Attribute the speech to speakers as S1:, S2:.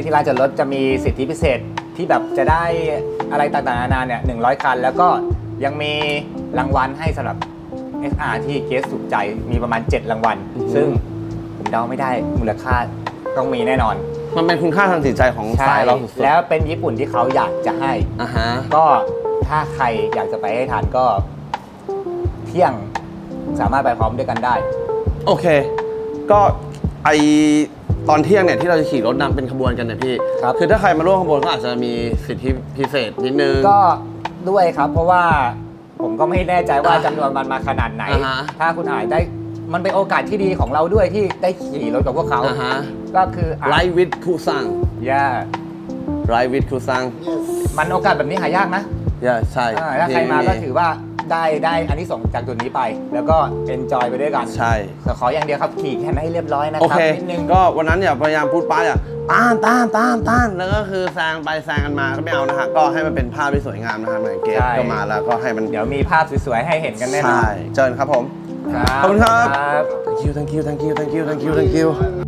S1: ที่ลานจอดรถจะมีสิทธิพิเศษที่แบบจะได้อะไรต่างๆนานาเนี่ย100 คันแล้วก็ยังมีรางวัลให้สำหรับ SR ที่เกสสุขใจมีประมาณ7 รางวัลซึ่งผมเดาไม่ได้มูลค่าต้องมีแน่นอน
S2: มันเป็นคุณค่าทางจิตใจของสายเราสุดๆ
S1: แล้วเป็นญี่ปุ่นที่เขาอยากจะให้ก็ถ้าใครอยากจะไปให้ทันก็เที่ยงสามารถไปพร้อมด้วยกันได้
S2: โอเคก็ไอตอนเที่ยงเนี่ยที่เราจะขี่รถนำเป็นขบวนกันเนี่ยพี่คือถ้าใครมาร่วมขบวนก็อาจจะมีสิทธิพิเศษนิดนึง
S1: ก็ด้วยครับเพราะว่าผมก็ไม่แน่ใจว่าจำนวนมันมาขนาดไหนถ้าคุณอาจได้มันเป็นโอกาสที่ดีของเราด้วยที่ได้ขี่รถกับพวกเขาก็คือ
S2: ไรวิทคูซังไรวิทคูซัง
S1: มันโอกาสแบบนี้หายากนะ
S2: ใช่
S1: ถ้าใครมาก็ถือว่าได้อันที่2จากจุดนี้ไปแล้วก็เอนจอยไปด้วยกัน
S2: ใช่
S1: ขออย่างเดียวครับขี่แค่ให้เรียบร้อยนะครั
S2: บนิดนึงก็วันนั้นอย่าพยายามพูดป้าอย่าต้านแล้วก็คือแซงไปแซงกันมาก็ไม่เอานะฮะก็ให้มันเป็นภาพที่สวยงามนะครับเหมือนเกสก็มาแล้วก็ให้มัน
S1: เดี๋ยวมีภาพสวยๆให้เห็นกันแน่นอน
S2: เชิญครับผมขอบคุณครับ thank you